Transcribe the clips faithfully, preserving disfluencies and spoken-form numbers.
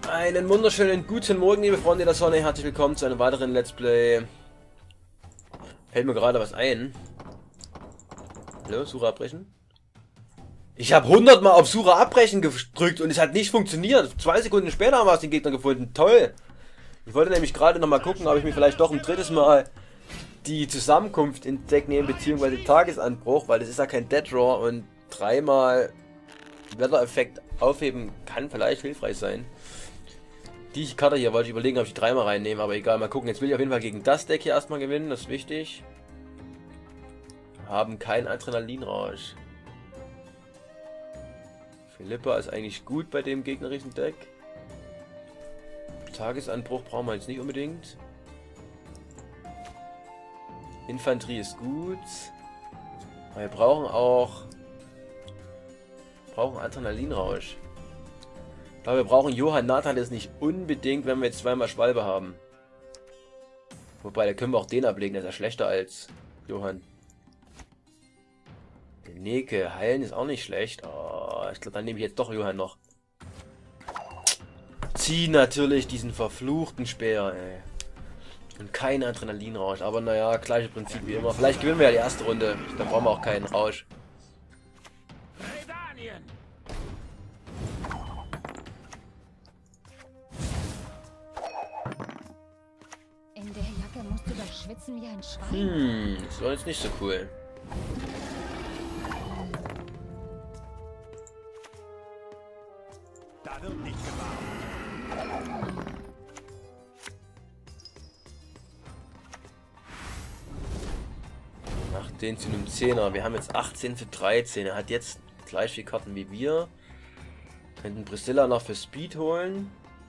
Einen wunderschönen guten Morgen, liebe Freunde der Sonne. Herzlich willkommen zu einem weiteren Let's Play. Fällt mir gerade was ein. Hallo, Suche abbrechen. Ich habe hundert Mal auf Suche abbrechen gedrückt und es hat nicht funktioniert. Zwei Sekunden später haben wir den Gegner gefunden. Toll. Ich wollte nämlich gerade noch mal gucken, ob ich mir vielleicht doch ein drittes Mal die Zusammenkunft in Deck nehme, beziehungsweise Tagesanbruch, weil das ist ja kein Dead Draw und dreimal Wettereffekt aufheben kann vielleicht hilfreich sein. Die Karte hier wollte ich überlegen, ob ich dreimal reinnehme, aber egal, mal gucken. Jetzt will ich auf jeden Fall gegen das Deck hier erstmal gewinnen, das ist wichtig. Haben keinen Adrenalinrausch. Philippa ist eigentlich gut bei dem gegnerischen Deck. Tagesanbruch brauchen wir jetzt nicht unbedingt. Infanterie ist gut. Aber wir brauchen auch brauchen Adrenalinrausch. Ich glaube, wir brauchen Johann Nathan jetzt nicht unbedingt, wenn wir jetzt zweimal Schwalbe haben. Wobei, da können wir auch den ablegen, der ist ja schlechter als Johann. Der Neke, heilen ist auch nicht schlecht. Oh, ich glaube, dann nehme ich jetzt doch Johann noch. Zieh natürlich diesen verfluchten Speer, ey. Und kein Adrenalinrausch. Aber naja, gleiche Prinzip wie immer. Vielleicht gewinnen wir ja die erste Runde. Dann brauchen wir auch keinen Rausch. In der Jacke musst du doch schwitzen wie ein Schwein. Hm, das war jetzt nicht so cool. Da wird nicht gewartet. Macht den zu einem Zehner. Wir haben jetzt achtzehn für dreizehn. Er hat jetzt gleich viele Karten wie wir. Könnten Priscilla noch für Speed holen.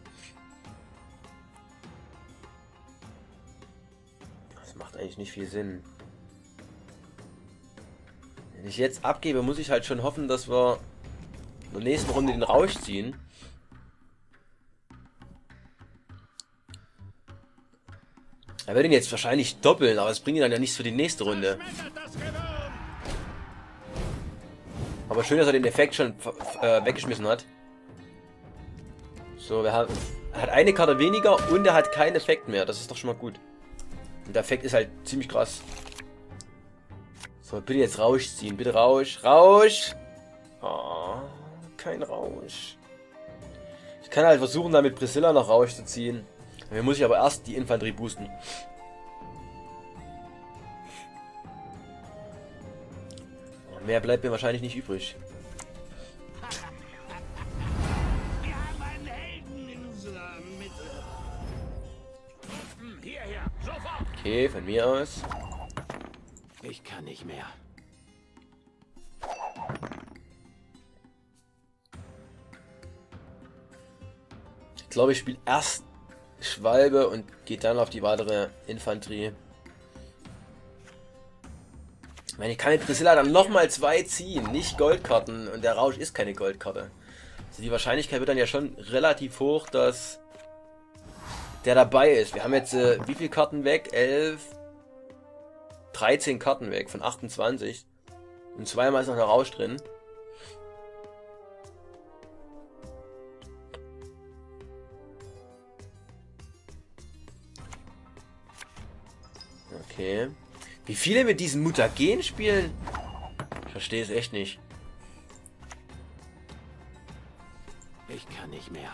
Das macht eigentlich nicht viel Sinn. Wenn ich jetzt abgebe, muss ich halt schon hoffen, dass wir in der nächsten Runde den Rausch ziehen. Er wird ihn jetzt wahrscheinlich doppeln, aber es bringt ihn dann ja nichts für die nächste Runde. Aber schön, dass er den Effekt schon äh, weggeschmissen hat. So, wir haben, er hat eine Karte weniger und er hat keinen Effekt mehr. Das ist doch schon mal gut. Und der Effekt ist halt ziemlich krass. So, bitte jetzt Rausch ziehen. Bitte Rausch. Rausch! Oh, kein Rausch. Ich kann halt versuchen, da mit Priscilla noch Rausch zu ziehen. Dann muss ich aber erst die Infanterie boosten. Mehr bleibt mir wahrscheinlich nicht übrig. Wir haben einen Helden in unserer Mitte. Hierher, sofort! Okay, von mir aus. Ich kann nicht mehr. Ich glaube, ich spiele erst Schwalbe und geht dann auf die weitere Infanterie. Ich meine, ich kann mit Priscilla dann nochmal zwei ziehen, nicht Goldkarten, und der Rausch ist keine Goldkarte. Also die Wahrscheinlichkeit wird dann ja schon relativ hoch, dass der dabei ist. Wir haben jetzt äh, wie viele Karten weg? elf, dreizehn Karten weg von achtundzwanzig. Und zweimal ist noch der Rausch drin. Okay. Wie viele mit diesem Mutagen spielen? Ich verstehe es echt nicht. Ich kann nicht mehr.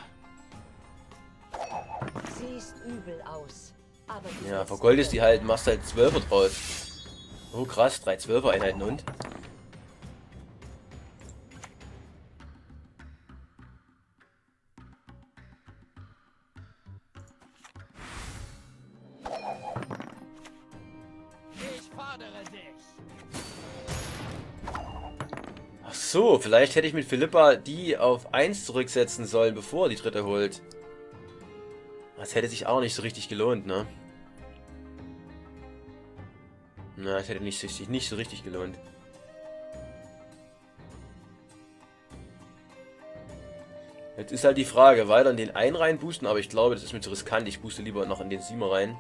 Siehst übel aus. Aber du Ja, willst vergoldest die halt, machst halt Zwölfer draus. Oh krass, drei Zwölfer Einheiten und? Ach so, vielleicht hätte ich mit Philippa die auf eins zurücksetzen sollen, bevor er die dritte holt. Das hätte sich auch nicht so richtig gelohnt, ne? Na, das hätte nicht, sich nicht so richtig gelohnt. Jetzt ist halt die Frage, weiter in den einen rein boosten, aber ich glaube, das ist mir zu riskant. Ich booste lieber noch in den Siemer rein.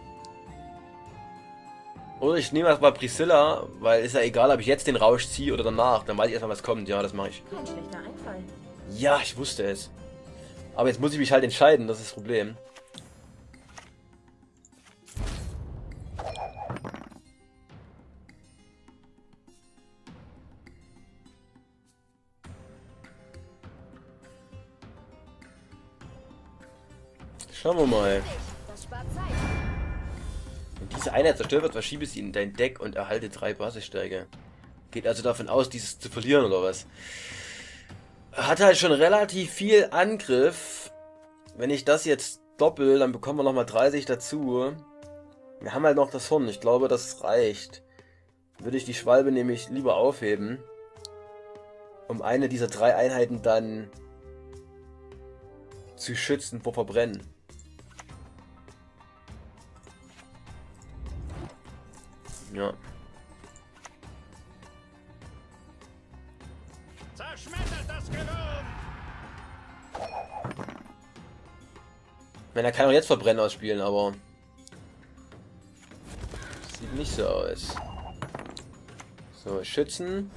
Oder ich nehme erstmal Priscilla, weil ist ja egal, ob ich jetzt den Rausch ziehe oder danach. Dann weiß ich erstmal, was kommt. Ja, das mache ich. kein schlechter Einfall. Ja, ich wusste es. Aber jetzt muss ich mich halt entscheiden, das ist das Problem. Schauen wir mal. Wenn diese Einheit zerstört wird, verschiebe sie in dein Deck und erhalte drei Basisstärke. Geht also davon aus, dieses zu verlieren oder was? Hat halt schon relativ viel Angriff. Wenn ich das jetzt doppel, dann bekommen wir nochmal dreißig dazu. Wir haben halt noch das Horn. Ich glaube, das reicht. Würde ich die Schwalbe nämlich lieber aufheben, um eine dieser drei Einheiten dann zu schützen vor Verbrennen. Ja. Zerschmettert das Gewürm! Ich meine, er kann auch jetzt Verbrennen ausspielen, aber sieht nicht so aus. So, schützen.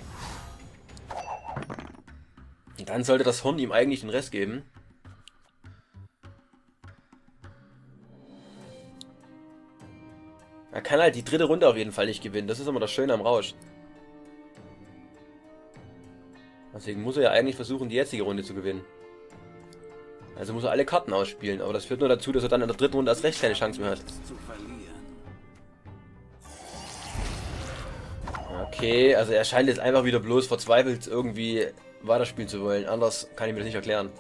Und dann sollte das Horn ihm eigentlich den Rest geben. Er kann halt die dritte Runde auf jeden Fall nicht gewinnen. Das ist immer das Schöne am Rausch. Deswegen muss er ja eigentlich versuchen, die jetzige Runde zu gewinnen. Also muss er alle Karten ausspielen. Aber das führt nur dazu, dass er dann in der dritten Runde erst recht keine Chance mehr hat. Okay, also er scheint jetzt einfach wieder bloß verzweifelt irgendwie weiterspielen zu wollen. Anders kann ich mir das nicht erklären.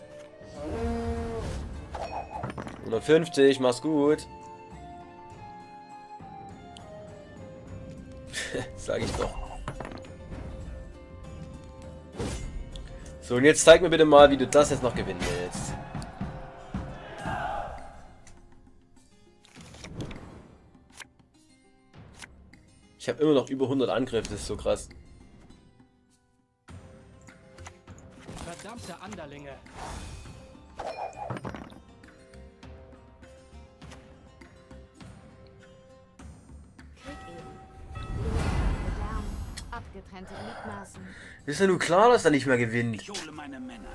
hundertfünfzig, mach's gut. Sag ich doch. So, und jetzt zeig mir bitte mal, wie du das jetzt noch gewinnen willst. Ich habe immer noch über hundert Angriffe, das ist so krass. Verdammte Anderlinge! Abgetrennte Gliedmaßen. Ist ja nur klar, dass er nicht mehr gewinnt. Ich hole meine Männer.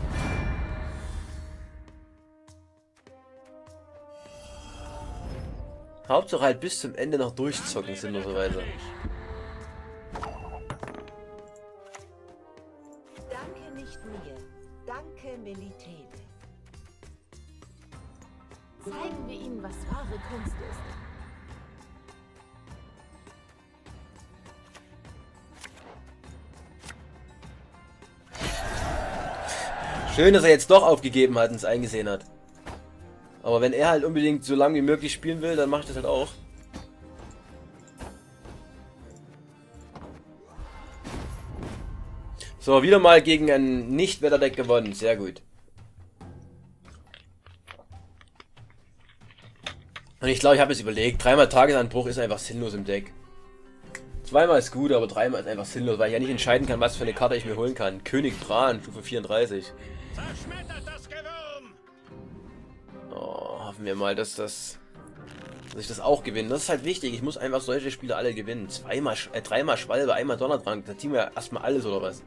Hauptsache halt bis zum Ende noch durchzocken, sinnloserweise. Danke nicht mir. Danke Melitene. Zeigen wir ihnen, was wahre Kunst ist. Schön, dass er jetzt doch aufgegeben hat und es eingesehen hat. Aber wenn er halt unbedingt so lange wie möglich spielen will, dann mache ich das halt auch. So, wieder mal gegen ein Nicht-Wetterdeck gewonnen. Sehr gut. Und ich glaube, ich habe es überlegt. Dreimal Tagesanbruch ist einfach sinnlos im Deck. Zweimal ist gut, aber dreimal ist einfach sinnlos, weil ich ja nicht entscheiden kann, was für eine Karte ich mir holen kann. König Bran, Stufe vierunddreißig. Zerschmettert das Gewürm! Oh, hoffen wir mal, dass das, dass ich das auch gewinne. Das ist halt wichtig. Ich muss einfach solche Spiele alle gewinnen. Zweimal, äh, dreimal Schwalbe, einmal Donnerdrang. Da ziehen wir erstmal alles oder was?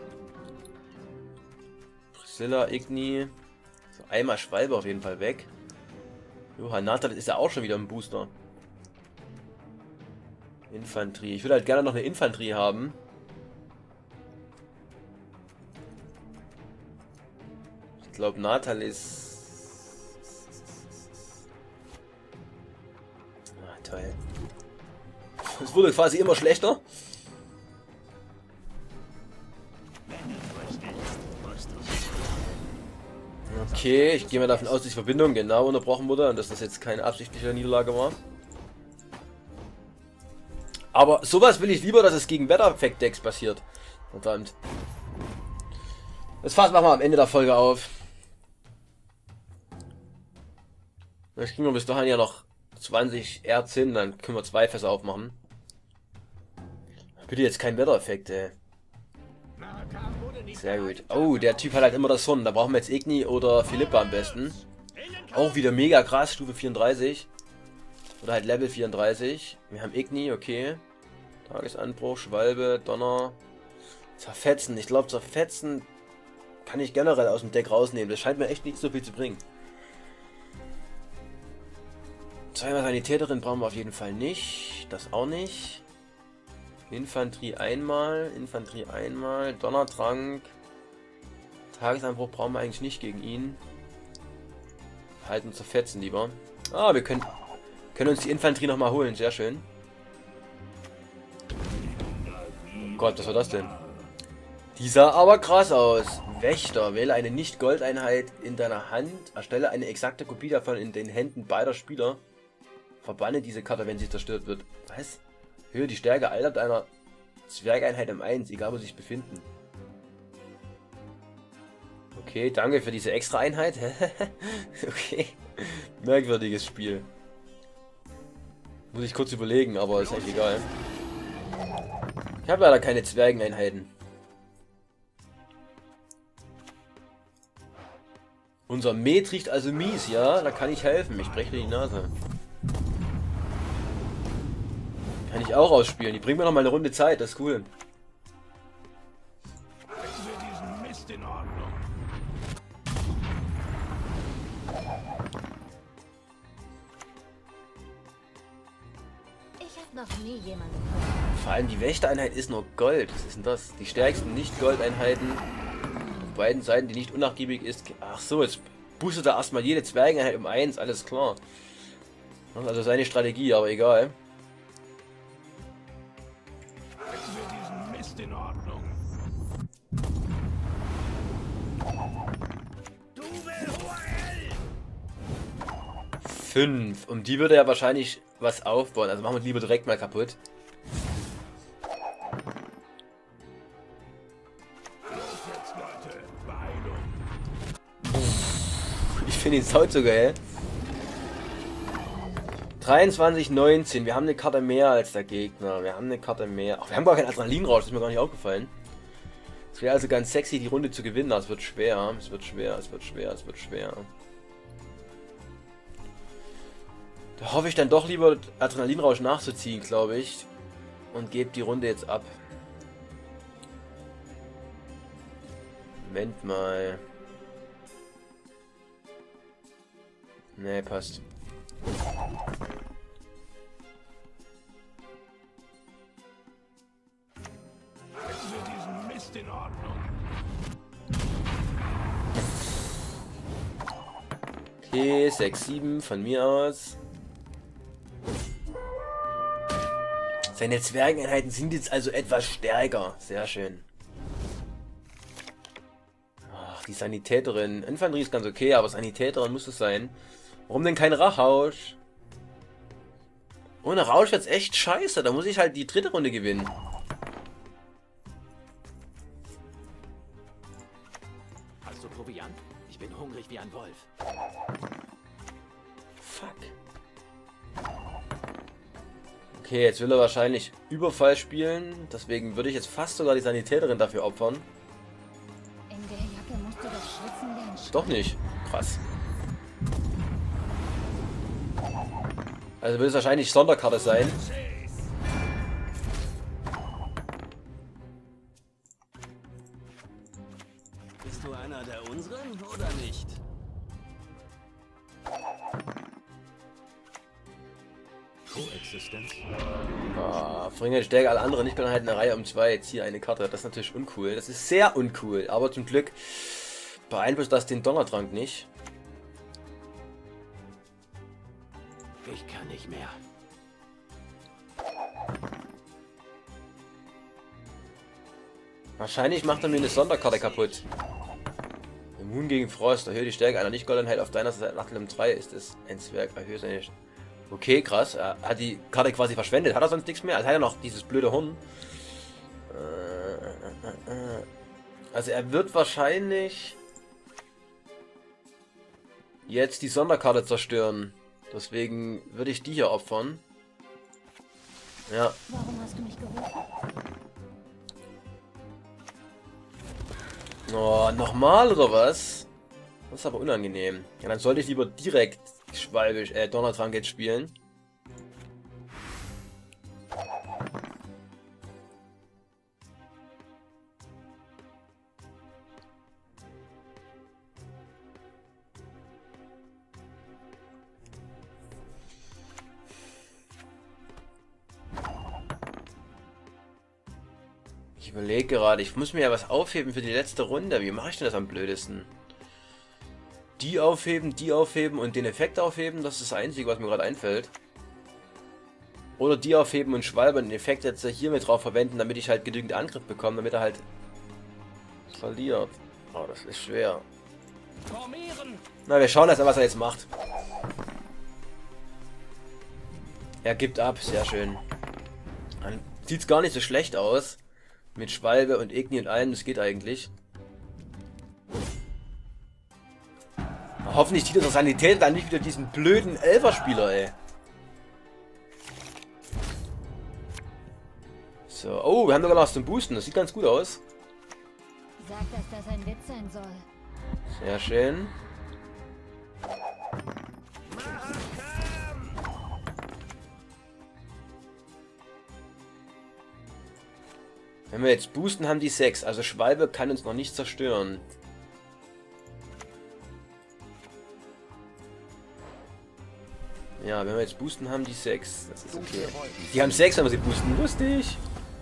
Priscilla, Igni. So, einmal Schwalbe auf jeden Fall weg. Johann Natal ist ja auch schon wieder ein Booster. Infanterie. Ich würde halt gerne noch eine Infanterie haben. Ich glaube, Natal ist... Ah, toll. Es wurde quasi immer schlechter. Okay, ich gehe mal davon aus, dass die Verbindung genau unterbrochen wurde und dass das jetzt keine absichtliche Niederlage war. Aber sowas will ich lieber, dass es gegen Wetter-Effekt-Decks passiert. Verdammt. Das Fass machen wir am Ende der Folge auf. Jetzt kriegen wir bis dahin ja noch zwanzig Erz hin, dann können wir zwei Fässer aufmachen. Bitte jetzt kein Wetter-Effekt, ey. Sehr gut. Oh, der Typ hat halt immer das Sonnen. Da brauchen wir jetzt Igni oder Philippa am besten. Auch wieder mega krass, Stufe vierunddreißig. Oder halt Level vierunddreißig. Wir haben Igni, okay. Tagesanbruch, Schwalbe, Donner. Zerfetzen. Ich glaube, zerfetzen kann ich generell aus dem Deck rausnehmen. Das scheint mir echt nicht so viel zu bringen. Zweimal Sanitäterin brauchen wir auf jeden Fall nicht. Das auch nicht. Infanterie einmal. Infanterie einmal. Donnertrank. Tagesanbruch brauchen wir eigentlich nicht gegen ihn. Halten zerfetzen lieber. Ah, wir können, können uns die Infanterie nochmal holen. Sehr schön. Oh Gott, was war das denn? Die sah aber krass aus. Wächter, wähle eine Nicht-Gold-Einheit in deiner Hand. Erstelle eine exakte Kopie davon in den Händen beider Spieler. Verbanne diese Karte, wenn sie zerstört wird. Was? Höhe die Stärke aller deiner Zwergeinheit um eins, egal wo sie sich befinden. Okay, danke für diese extra Einheit. Okay. Merkwürdiges Spiel. Muss ich kurz überlegen, aber ist echt egal. Ich habe leider keine Zwergeneinheiten. Unser Met riecht also mies, ja? Da kann ich helfen. Ich breche dir die Nase. Kann ich auch ausspielen. Die bringen mir noch mal eine Runde Zeit. Das ist cool. Bringen wir diesen Mist in Ordnung. Ich habe noch nie jemanden. Vor allem die Wächtereinheit ist nur Gold. Was ist denn das? Die stärksten Nicht-Gold-Einheiten. Auf beiden Seiten, die nicht unnachgiebig ist. Ach so, jetzt boostet er erstmal jede Zwergeneinheit um eins. Alles klar. Also seine Strategie, aber egal. Bringen wir diesen Mist in Ordnung. Du Will fünf. Um die würde er wahrscheinlich was aufbauen. Also machen wir lieber direkt mal kaputt. Los jetzt, Leute. Beeilung. Ich finde ihn sau so geil. dreiundzwanzig neunzehn. Wir haben eine Karte mehr als der Gegner. Wir haben eine Karte mehr. Ach, wir haben gar keinen Adrenalinrausch. Das ist mir gar nicht aufgefallen. Es wäre also ganz sexy, die Runde zu gewinnen. Aber es wird schwer. Es wird schwer. Es wird schwer. Es wird schwer. Da hoffe ich dann doch lieber Adrenalinrausch nachzuziehen, glaube ich. Und gebe die Runde jetzt ab. Moment mal. Nee, passt. Bringen wir diesen Mist in Ordnung. Okay, sechs, sieben von mir aus. Seine Zwergeneinheiten sind jetzt also etwas stärker. Sehr schön. Ach, die Sanitäterin. Infanterie ist ganz okay, aber Sanitäterin muss es sein. Warum denn kein Rausch? Ohne Rausch wird's echt scheiße. Da muss ich halt die dritte Runde gewinnen. Hast du Proviant? Ich bin hungrig wie ein Wolf. Fuck. Okay, jetzt will er wahrscheinlich Überfall spielen. Deswegen würde ich jetzt fast sogar die Sanitäterin dafür opfern. In der Jacke musst du doch schwitzen wie ein Sch Doch nicht. Krass. Also wird es wahrscheinlich Sonderkarte sein. Bist du einer der unseren oder nicht? Koexistenz? Ah, verringert die Stärke aller anderen nicht, halt eine Reihe um zwei. Ziehe eine Karte. Das ist natürlich uncool. Das ist sehr uncool. Aber zum Glück beeinflusst das den Donnertrank nicht. Ich kann nicht mehr. Wahrscheinlich macht er mir eine Sonderkarte kaputt. Immun gegen Frost. Erhöhe die Stärke einer Nicht-Goldenheit auf deiner Seite. Nach Level drei ist es ein Zwerg. Erhöhe seine... Okay, krass. Er hat die Karte quasi verschwendet. Hat er sonst nichts mehr? Also hat er noch dieses blöde Horn. Also er wird wahrscheinlich jetzt die Sonderkarte zerstören. Deswegen würde ich die hier opfern. Ja. Warum hast du mich gerufen? Oh, nochmal oder was? Das ist aber unangenehm. Ja, dann sollte ich lieber direkt Schwalbisch, äh, Donnertrank jetzt spielen. überlege gerade, ich muss mir ja was aufheben für die letzte Runde. Wie mache ich denn das am blödesten? Die aufheben, die aufheben und den Effekt aufheben, das ist das Einzige, was mir gerade einfällt. Oder die aufheben und Schwalbe und den Effekt jetzt hier mit drauf verwenden, damit ich halt genügend Angriff bekomme, damit er halt verliert. Oh, das ist schwer. Na, wir schauen erst mal, was er jetzt macht. Er gibt ab, sehr schön. Dann sieht es gar nicht so schlecht aus. Mit Schwalbe und Igni und allem, das geht eigentlich. Hoffentlich zieht unsere Sanität dann nicht wieder diesen blöden Elferspieler, ey. So, oh, wir haben sogar noch was zum Boosten, das sieht ganz gut aus. Sag, dass das ein Witz sein soll. Sehr schön. Wenn wir jetzt boosten, haben die sechs. Also Schwalbe kann uns noch nicht zerstören. Ja, wenn wir jetzt boosten, haben die sechs. Das ist okay. Die haben sechs, wenn wir sie boosten. Lustig.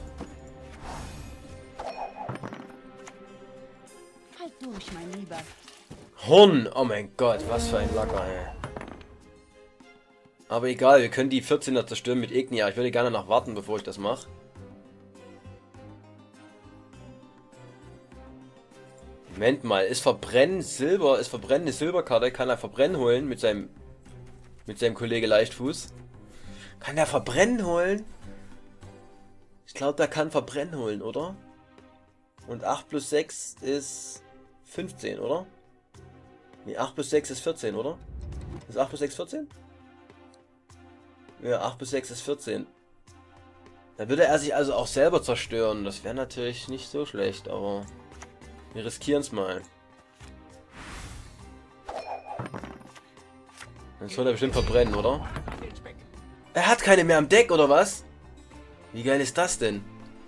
Halt durch, mein Lieber. Horn! Oh mein Gott, was für ein Lacker, ey. Aber egal, wir können die vierzehner zerstören mit Ignia. Ich würde gerne noch warten, bevor ich das mache. Moment mal, ist Verbrennen Silber, ist Verbrennen eine Silberkarte, kann er Verbrennen holen mit seinem mit seinem Kollege Leichtfuß? Kann er Verbrennen holen? Ich glaube, der kann Verbrennen holen, oder? Und acht plus sechs ist fünfzehn, oder? Ne, acht plus sechs ist vierzehn, oder? Ist acht plus sechs vierzehn? Ja, acht plus sechs ist vierzehn. Da würde er sich also auch selber zerstören. Das wäre natürlich nicht so schlecht, aber wir riskieren es mal. Dann soll er bestimmt verbrennen, oder? Er hat keine mehr am Deck, oder was? Wie geil ist das denn?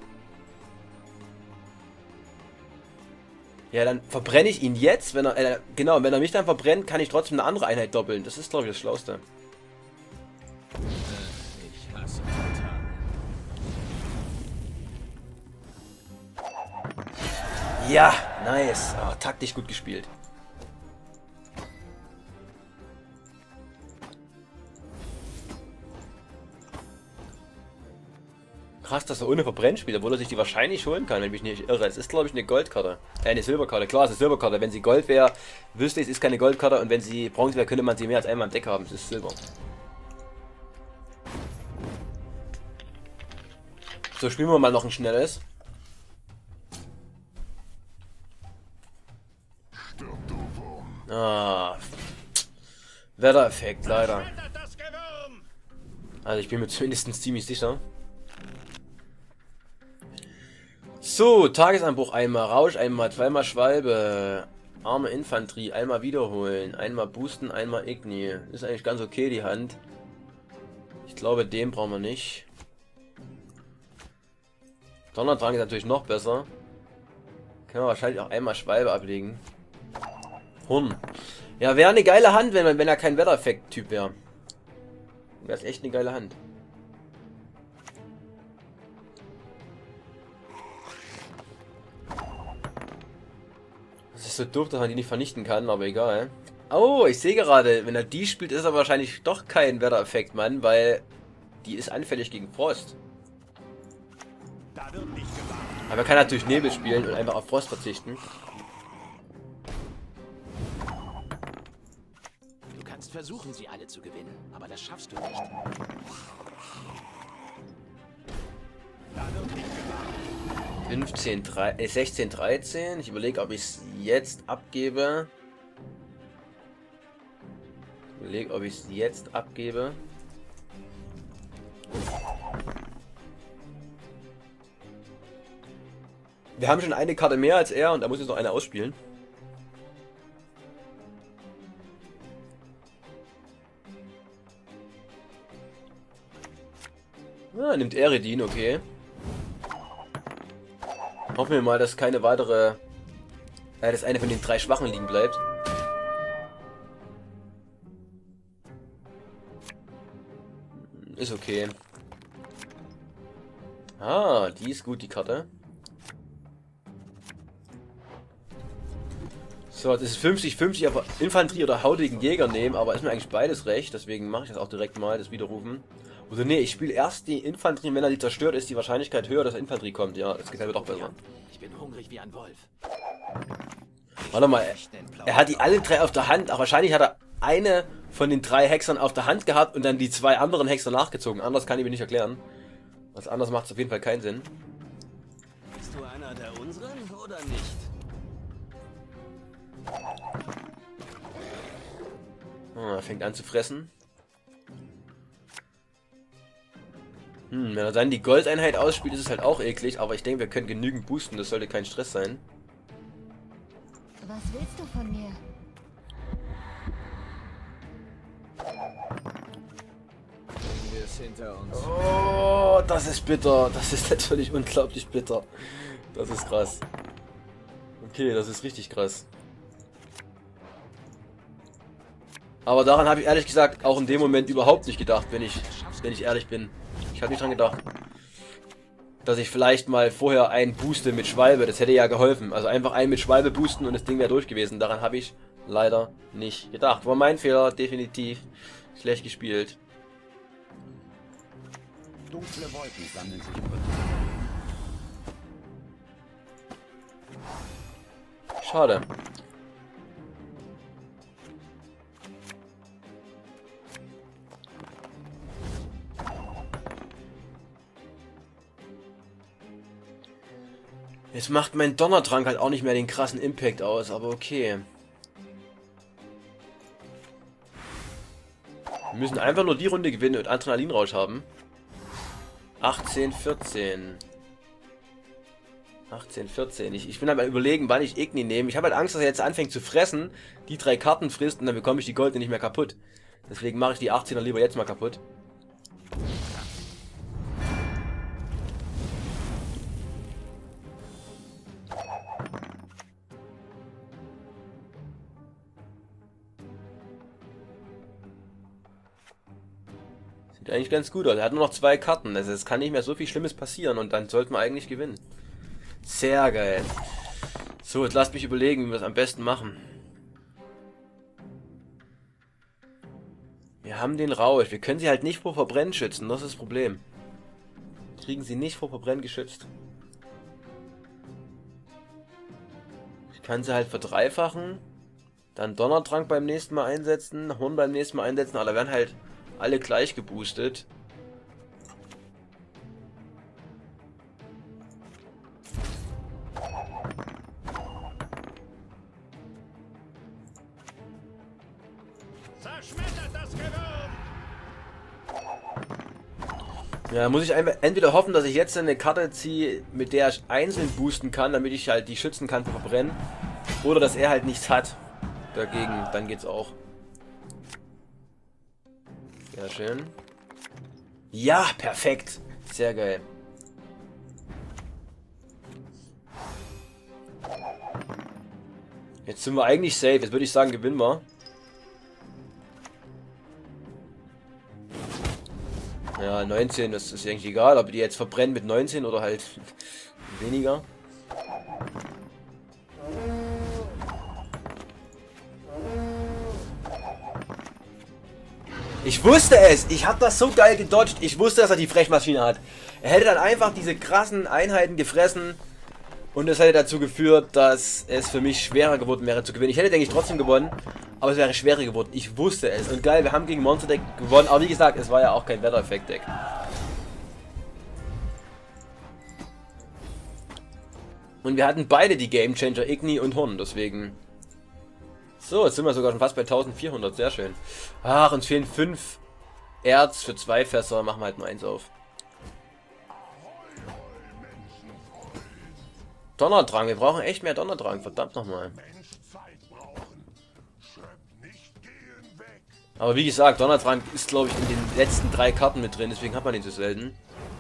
Ja, dann verbrenne ich ihn jetzt, wenn er... Äh, genau, wenn er mich dann verbrennt, kann ich trotzdem eine andere Einheit doppeln. Das ist, glaube ich, das Schlauste. Ich hasse Ja, nice. Oh, taktisch gut gespielt. Krass, dass er ohne Verbrennen spielt, obwohl er sich die wahrscheinlich holen kann, wenn ich mich nicht irre. Es ist, glaube ich, eine Goldkarte. Äh, eine Silberkarte. Klar, es ist eine Silberkarte. Wenn sie Gold wäre, wüsste ich, es ist keine Goldkarte. Und wenn sie Bronze wäre, könnte man sie mehr als einmal im Deck haben. Es ist Silber. So, spielen wir mal noch ein schnelles. Ah. Wettereffekt, leider. Also ich bin mir zumindest ziemlich sicher. So, Tagesanbruch einmal, Rausch einmal, zweimal Schwalbe, arme Infanterie, einmal wiederholen, einmal boosten, einmal Igni. Ist eigentlich ganz okay, die Hand. Ich glaube, den brauchen wir nicht. Donnerdrang ist natürlich noch besser. Können wir wahrscheinlich auch einmal Schwalbe ablegen. Horn. Ja, wäre eine geile Hand, wenn, man, wenn er kein Wettereffekt-Typ wäre. Wäre es echt eine geile Hand. Das ist so doof, dass man die nicht vernichten kann, aber egal. Oh, ich sehe gerade, wenn er die spielt, ist er wahrscheinlich doch kein Wettereffekt, Mann, weil die ist anfällig gegen Frost. Aber er kann natürlich Nebel spielen und einfach auf Frost verzichten. Du kannst versuchen, sie alle zu gewinnen, aber das schaffst du nicht. fünfzehn, sechzehn, dreizehn. Ich überlege, ob ich es jetzt abgebe. Ich überlege, ob ich es jetzt abgebe. Wir haben schon eine Karte mehr als er und er muss jetzt noch eine ausspielen. Ah, nimmt Eredin, okay. Hoffen wir mal, dass keine weitere... Äh, dass eine von den drei Schwachen liegen bleibt. Ist okay. Ah, die ist gut, die Karte. So, das ist fünfzig fünfzig, aber Infanterie oder hautigen Jäger nehmen, aber ist mir eigentlich beides recht, deswegen mache ich das auch direkt mal, das Widerrufen. Oder nee, ich spiele erst die Infanterie, wenn er die zerstört, ist die Wahrscheinlichkeit höher, dass Infanterie kommt. Ja, das gefällt mir doch besser. Ich bin hungrig wie ein Wolf. Warte mal, er, er hat die alle drei auf der Hand, aber wahrscheinlich hat er eine von den drei Hexern auf der Hand gehabt und dann die zwei anderen Hexer nachgezogen. Anders kann ich mir nicht erklären. Was anders macht es auf jeden Fall keinen Sinn. Bist du einer der unseren oder nicht? Ah, er fängt an zu fressen. Hm, wenn er dann die Goldeinheit ausspielt, ist es halt auch eklig, aber ich denke, wir können genügend boosten, das sollte kein Stress sein. Was willst du von mir? Wir es hinter uns. Oh, das ist bitter. Das ist natürlich unglaublich bitter. Das ist krass. Okay, das ist richtig krass. Aber daran habe ich ehrlich gesagt auch in dem Moment überhaupt nicht gedacht, wenn ich, wenn ich ehrlich bin. Ich habe nicht dran gedacht, dass ich vielleicht mal vorher einen booste mit Schwalbe. Das hätte ja geholfen. Also einfach einen mit Schwalbe boosten und das Ding wäre durch gewesen. Daran habe ich leider nicht gedacht. War mein Fehler, definitiv. Schlecht gespielt. Dunkle Wolken sammeln sich über. Schade. Jetzt macht mein Donnertrank halt auch nicht mehr den krassen Impact aus, aber okay. Wir müssen einfach nur die Runde gewinnen und Adrenalinrausch haben. achtzehn vierzehn. achtzehn vierzehn. Ich, ich bin halt mal überlegen, wann ich Igni nehme. Ich habe halt Angst, dass er jetzt anfängt zu fressen, die drei Karten frisst und dann bekomme ich die Gold nicht mehr kaputt. Deswegen mache ich die achtzehner lieber jetzt mal kaputt. Sieht eigentlich ganz gut aus. Er hat nur noch zwei Karten. Also es kann nicht mehr so viel Schlimmes passieren und dann sollten wir eigentlich gewinnen. Sehr geil. So, jetzt lasst mich überlegen, wie wir es am besten machen. Wir haben den Rausch. Wir können sie halt nicht vor Verbrennen schützen. Das ist das Problem. Wir kriegen sie nicht vor Verbrennen geschützt. Ich kann sie halt verdreifachen. Dann Donnertrank beim nächsten Mal einsetzen. Horn beim nächsten Mal einsetzen. Aber da werden halt alle gleich geboostet. Zerschmettert das Gewürm! Ja, muss ich einfach entweder hoffen, dass ich jetzt eine Karte ziehe, mit der ich einzeln boosten kann, damit ich halt die schützen kann vor Verbrennen. Oder dass er halt nichts hat dagegen, dann geht's auch. Sehr schön. Ja, perfekt. Sehr geil. Jetzt sind wir eigentlich safe. Jetzt würde ich sagen, gewinnen wir. Ja, neunzehn, das ist eigentlich egal, ob die jetzt verbrennen mit neunzehn oder halt weniger. Ich wusste es! Ich habe das so geil gedodged. Ich wusste, dass er die Frechmaschine hat. Er hätte dann einfach diese krassen Einheiten gefressen und das hätte dazu geführt, dass es für mich schwerer geworden wäre zu gewinnen. Ich hätte, denke ich, trotzdem gewonnen, aber es wäre schwerer geworden. Ich wusste es. Und geil, wir haben gegen Monster Deck gewonnen, aber wie gesagt, es war ja auch kein Wetter-Effekt-Deck. Und wir hatten beide die Game Changer, Igni und Horn, deswegen... So, jetzt sind wir sogar schon fast bei eintausendvierhundert, sehr schön. Ach, uns fehlen fünf Erz für zwei Fässer, machen wir halt nur eins auf. Donnerdrang, wir brauchen echt mehr Donnerdrang, verdammt nochmal. Aber wie gesagt, Donnerdrang ist glaube ich in den letzten drei Karten mit drin, deswegen hat man ihn so selten.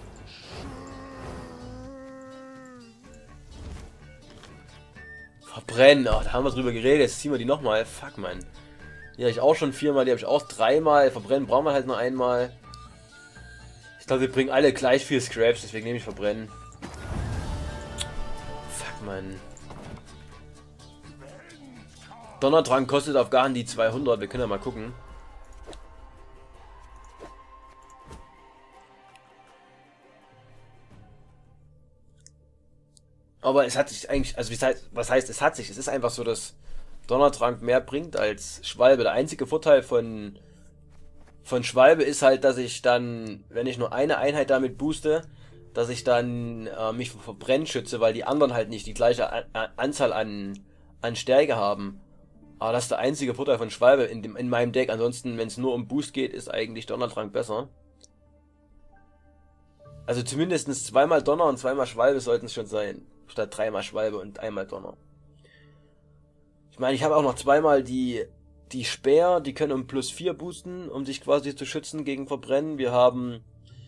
Verbrennen, oh, da haben wir drüber geredet, jetzt ziehen wir die nochmal. Fuck, man. Die habe ich auch schon viermal, die habe ich auch dreimal. Verbrennen brauchen wir halt nur einmal. Ich glaube, wir bringen alle gleich viel Scraps, deswegen nehme ich Verbrennen. Fuck, man. Donnerdrang kostet auf Garn die zweihundert. Wir können ja mal gucken. Aber es hat sich eigentlich, also was heißt, es hat sich, es ist einfach so, dass Donnerdrang mehr bringt als Schwalbe. Der einzige Vorteil von, von Schwalbe ist halt, dass ich dann, wenn ich nur eine Einheit damit booste, dass ich dann äh, mich vor Verbrennen schütze, weil die anderen halt nicht die gleiche A A Anzahl an, an Stärke haben. Aber das ist der einzige Vorteil von Schwalbe in, dem, in meinem Deck. Ansonsten, wenn es nur um Boost geht, ist eigentlich Donnerdrang besser. Also zumindest zweimal Donner und zweimal Schwalbe sollten es schon sein. Statt dreimal Schwalbe und einmal Donner. Ich meine, ich habe auch noch zweimal die, die Speer, die können um plus vier boosten, um sich quasi zu schützen gegen Verbrennen. Wir haben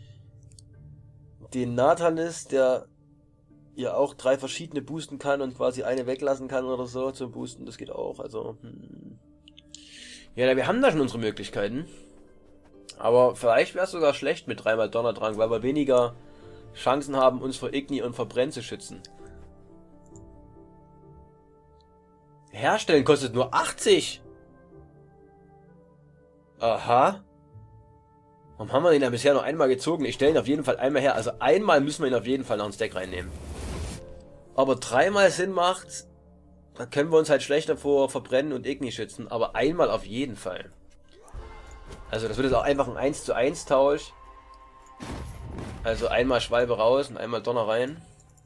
den Nathalis, der ja auch drei verschiedene boosten kann und quasi eine weglassen kann oder so zum Boosten. Das geht auch. Also, hm. Ja, wir haben da schon unsere Möglichkeiten. Aber vielleicht wäre es sogar schlecht mit dreimal Donnerdrang, weil wir weniger Chancen haben, uns vor Igni und Verbrennen zu schützen. Herstellen kostet nur achtzig. Aha. Warum haben wir den ja bisher noch einmal gezogen? Ich stelle ihn auf jeden Fall einmal her. Also einmal müssen wir ihn auf jeden Fall noch ins Deck reinnehmen. Aber dreimal Sinn macht, da können wir uns halt schlechter vor Verbrennen und Igni schützen. Aber einmal auf jeden Fall. Also das wird jetzt auch einfach ein eins zu eins Tausch. Also einmal Schwalbe raus und einmal Donner rein.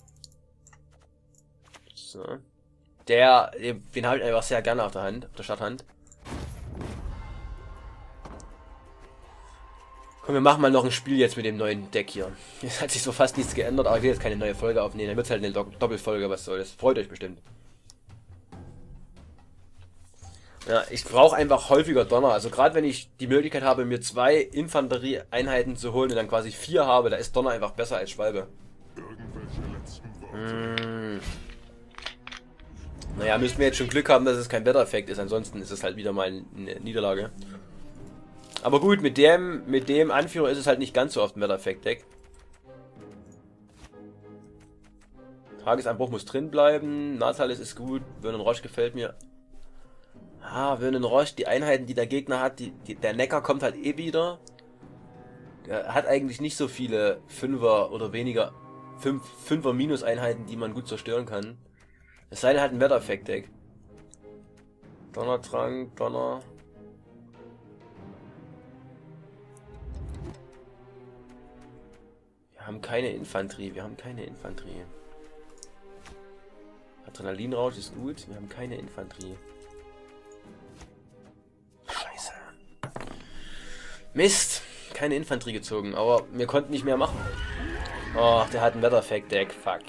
So. Der, den habe ich einfach sehr gerne auf der Hand, auf der Stadthand. Komm, wir machen mal noch ein Spiel jetzt mit dem neuen Deck hier. Es hat sich so fast nichts geändert, aber ich will jetzt keine neue Folge aufnehmen. Dann wird es halt eine Doppelfolge, was soll das. Freut euch bestimmt. Ja, ich brauche einfach häufiger Donner. Also gerade wenn ich die Möglichkeit habe, mir zwei Infanterieeinheiten zu holen und dann quasi vier habe, da ist Donner einfach besser als Schwalbe. Hm. Naja, müssten wir jetzt schon Glück haben, dass es kein Wettereffekt ist. Ansonsten ist es halt wieder mal eine Niederlage. Aber gut, mit dem, mit dem Anführer ist es halt nicht ganz so oft ein Wettereffekt-Deck. Tagesanbruch muss drin bleiben. Nathalis ist gut. Vernon Roche gefällt mir. Ah, Vernon Roche, die Einheiten, die der Gegner hat, die, die, der Neckar kommt halt eh wieder. Der hat eigentlich nicht so viele Fünfer oder weniger fünf, Fünfer Minus-Einheiten, die man gut zerstören kann. Es sei denn halt ein Wettereffekt-Deck. Donnerdrang, Donner. Wir haben keine Infanterie, wir haben keine Infanterie. Adrenalinrausch ist gut, wir haben keine Infanterie. Scheiße. Mist, keine Infanterie gezogen, aber wir konnten nicht mehr machen. Oh, der hat ein Wettereffekt-Deck, fuck.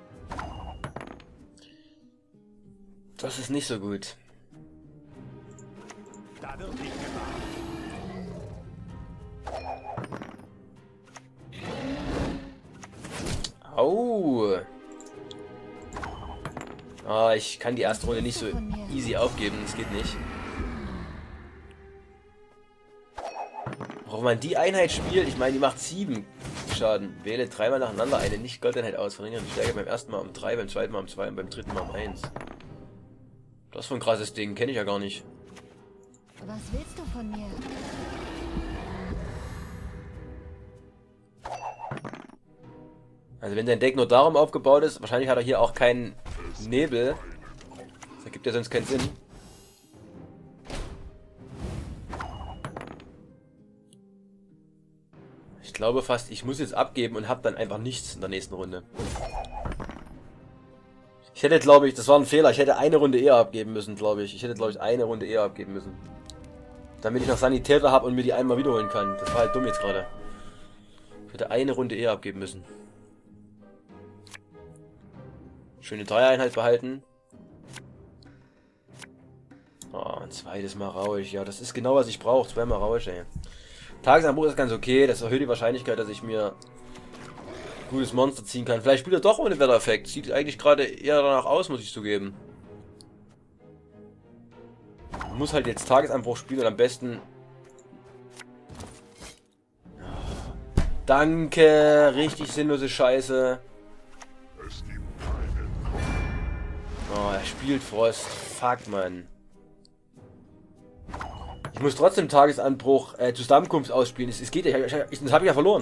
Das ist nicht so gut. Da wird nicht gemacht. Au. Ah, ich kann die erste Runde nicht so easy aufgeben, das geht nicht. Warum man die Einheit spielt, ich meine, die macht sieben Schaden. Wähle dreimal nacheinander eine Nicht-Gotteinheit aus. Verringern die Stärke beim ersten Mal um drei, beim zweiten Mal um zwei und beim dritten Mal um eins. Das ist ein krasses Ding, kenne ich ja gar nicht. Was willst du von mir? Also wenn dein Deck nur darum aufgebaut ist, wahrscheinlich hat er hier auch keinen Nebel. Das ergibt ja sonst keinen Sinn. Ich glaube fast, ich muss jetzt abgeben und habe dann einfach nichts in der nächsten Runde. Ich hätte, glaube ich, das war ein Fehler, ich hätte eine Runde eher abgeben müssen, glaube ich. Ich hätte, glaube ich, eine Runde eher abgeben müssen. Damit ich noch Sanitäter habe und mir die einmal wiederholen kann. Das war halt dumm jetzt gerade. Ich hätte eine Runde eher abgeben müssen. Schöne Dreieinheit behalten. Oh, ein zweites Mal Rausch. Ja, das ist genau, was ich brauche. Zweimal Rausch, ey. Tagesanbruch ist ganz okay. Das erhöht die Wahrscheinlichkeit, dass ich mir ein gutes Monster ziehen kann. Vielleicht spielt er doch ohne Wettereffekt. Sieht eigentlich gerade eher danach aus, muss ich zugeben. Ich muss halt jetzt Tagesanbruch spielen und am besten... Danke, richtig sinnlose Scheiße. Oh, er spielt Frost. Fuck, Mann. Ich muss trotzdem Tagesanbruch, äh, Zusammenkunft ausspielen. Es, es geht ja, ich, ich, das habe ich ja verloren.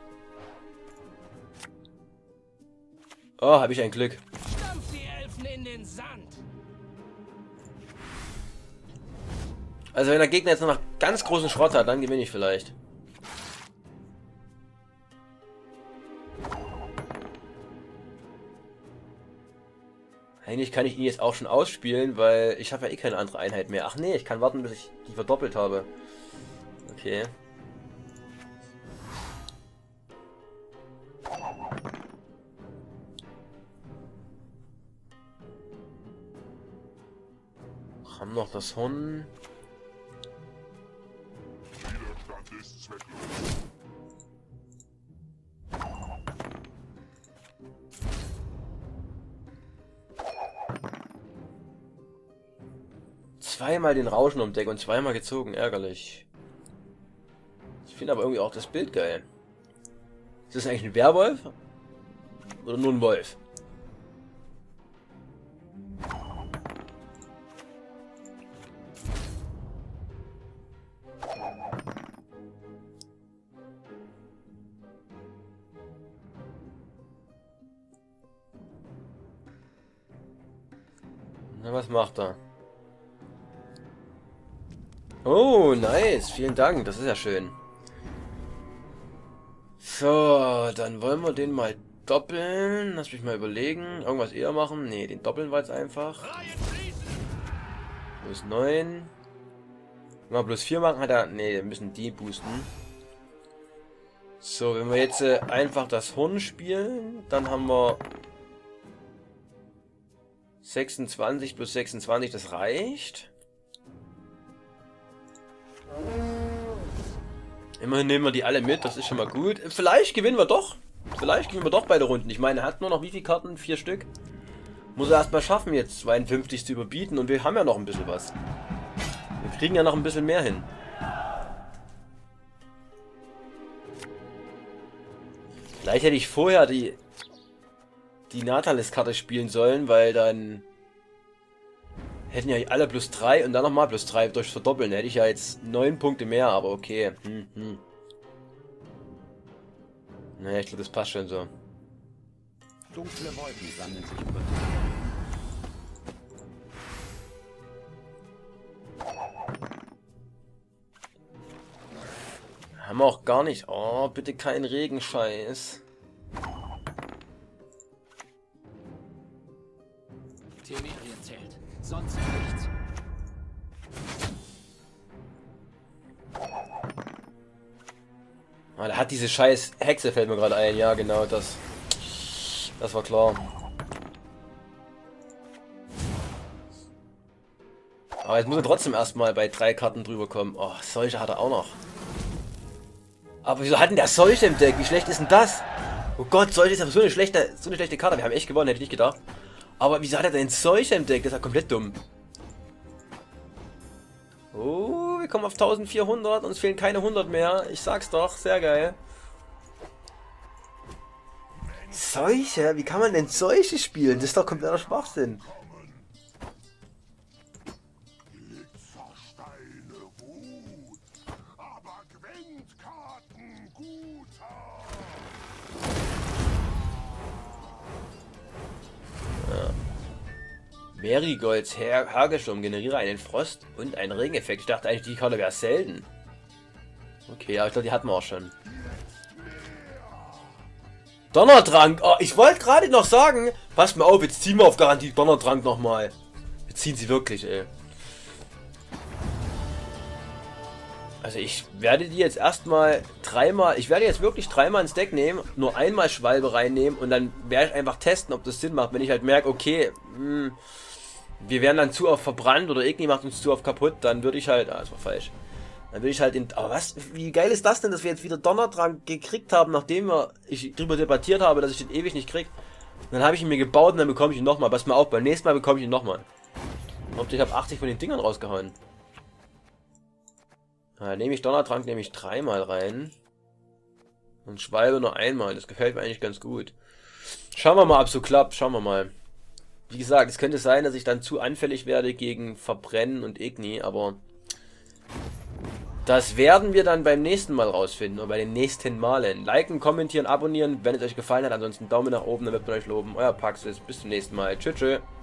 Oh, habe ich ein Glück. Stampft die Elfen in den Sand. Also wenn der Gegner jetzt noch ganz großen Schrott hat, dann gewinne ich vielleicht. Eigentlich kann ich ihn jetzt auch schon ausspielen, weil ich habe ja eh keine andere Einheit mehr. Ach nee, ich kann warten, bis ich die verdoppelt habe. Okay. Haben noch das Horn. Widerstand ist zwecklos. Zweimal den Rauschen um Deck und zweimal gezogen, ärgerlich. Ich finde aber irgendwie auch das Bild geil. Ist das eigentlich ein Werwolf? Oder nur ein Wolf? Na, was macht er? Oh, nice. Vielen Dank. Das ist ja schön. So, dann wollen wir den mal doppeln. Lass mich mal überlegen. Irgendwas eher machen. Ne, den doppeln wir jetzt einfach. Plus neun. Wenn wir plus vier machen, hat er... Ne, wir müssen die boosten. So, wenn wir jetzt äh, einfach das Horn spielen, dann haben wir... sechsundzwanzig plus sechsundzwanzig, das reicht. Immerhin nehmen wir die alle mit, das ist schon mal gut. Vielleicht gewinnen wir doch. Vielleicht gewinnen wir doch beide Runden. Ich meine, er hat nur noch wie viele Karten? Vier Stück. Muss er erstmal schaffen, jetzt zweiundfünfzig zu überbieten. Und wir haben ja noch ein bisschen was. Wir kriegen ja noch ein bisschen mehr hin. Vielleicht hätte ich vorher die, die Natalis-Karte spielen sollen, weil dann hätten ja alle plus drei und dann nochmal plus drei durch Verdoppeln. Hätte ich ja jetzt neun Punkte mehr, aber okay. Hm, hm. Naja, ich glaube, das passt schon so. Dunkle Wolken sammeln sich über Haben wir auch gar nicht. Oh, bitte kein Regenscheiß. Temerien zählt. Sonst nichts. Ah, da hat diese scheiß Hexe, fällt mir gerade ein. Ja, genau, das. Das war klar. Aber jetzt muss er trotzdem erstmal bei drei Karten drüber kommen. Oh, solche hat er auch noch. Aber wieso hat denn der solche im Deck? Wie schlecht ist denn das? Oh Gott, solche ist aber so eine schlechte, so eine schlechte Karte. Wir haben echt gewonnen, hätte ich nicht gedacht. Aber wieso hat er denn solche im Deck? Das ist ja komplett dumm. Oh, wir kommen auf eintausendvierhundert. Uns fehlen keine hundert mehr. Ich sag's doch, sehr geil. Solche? Wie kann man denn solche spielen? Das ist doch kompletter Schwachsinn. Glitzersteine gut, aber Gwentkarten guter. Marigolds Her Hagesturm, generiere einen Frost und einen Regeneffekt. Ich dachte eigentlich, die Karte wäre selten. Okay, aber ich glaube, die hatten wir auch schon. Donnertrank! Oh, ich wollte gerade noch sagen, passt mal auf, jetzt ziehen wir auf Garantie Donnertrank nochmal. Jetzt ziehen sie wirklich, ey. Also ich werde die jetzt erstmal dreimal, ich werde jetzt wirklich dreimal ins Deck nehmen, nur einmal Schwalbe reinnehmen und dann werde ich einfach testen, ob das Sinn macht. Wenn ich halt merke, okay, mh, wir werden dann zu oft verbrannt oder Igni macht uns zu oft kaputt, dann würde ich halt, ah, das war falsch. Dann würde ich halt den, aber was, wie geil ist das denn, dass wir jetzt wieder Donnertrank gekriegt haben, nachdem wir, ich drüber debattiert habe, dass ich den ewig nicht krieg. Und dann habe ich ihn mir gebaut und dann bekomme ich ihn nochmal. Pass mal auf, beim nächsten Mal bekomme ich ihn nochmal. Und ich habe achtzig von den Dingern rausgehauen. Da nehme ich Donnertrank nehme ich dreimal rein. Und Schwalbe nur einmal. Das gefällt mir eigentlich ganz gut. Schauen wir mal, ob es so klappt. Schauen wir mal. Wie gesagt, es könnte sein, dass ich dann zu anfällig werde gegen Verbrennen und Igni, aber Das werden wir dann beim nächsten Mal rausfinden. Oder bei den nächsten Malen. Liken, kommentieren, abonnieren, wenn es euch gefallen hat. Ansonsten Daumen nach oben, dann wird man euch loben. Euer Paxis. Bis zum nächsten Mal. Tschüss, tschüss.